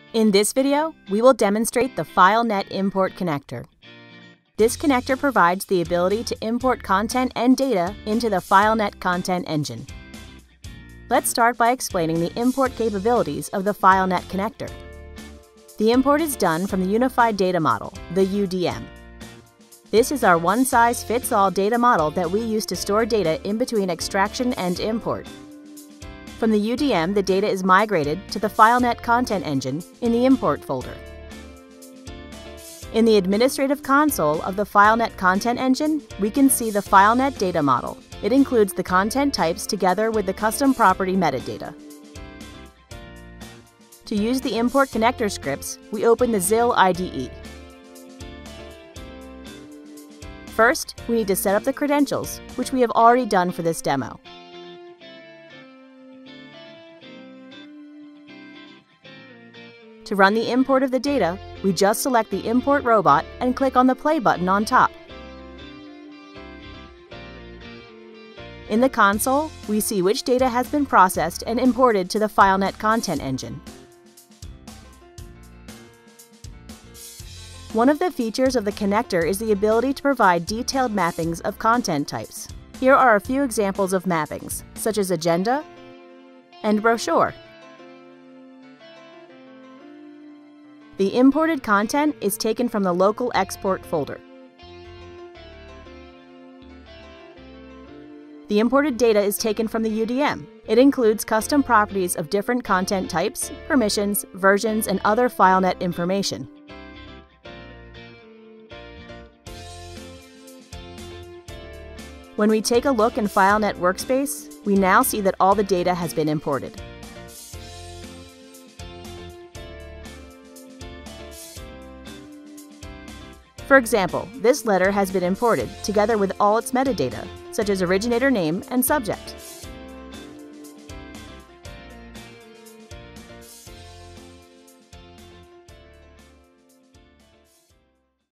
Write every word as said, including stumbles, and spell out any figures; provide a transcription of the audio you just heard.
In this video, we will demonstrate the FileNet Import Connector. This connector provides the ability to import content and data into the FileNet Content Engine. Let's start by explaining the import capabilities of the FileNet connector. The import is done from the Unified Data Model, the U D M. This is our one-size-fits-all data model that we use to store data in between extraction and import. From the U D M, the data is migrated to the FileNet Content Engine in the Import folder. In the administrative console of the FileNet Content Engine, we can see the FileNet data model. It includes the content types together with the custom property metadata. To use the import connector scripts, we open the Xillio I D E. First, we need to set up the credentials, which we have already done for this demo. To run the import of the data, we just select the import robot and click on the play button on top. In the console, we see which data has been processed and imported to the FileNet Content Engine. One of the features of the connector is the ability to provide detailed mappings of content types. Here are a few examples of mappings, such as agenda and brochure. The imported content is taken from the local export folder. The imported data is taken from the U D M. It includes custom properties of different content types, permissions, versions, and other FileNet information. When we take a look in FileNet Workspace, we now see that all the data has been imported. For example, this letter has been imported together with all its metadata, such as originator name and subject.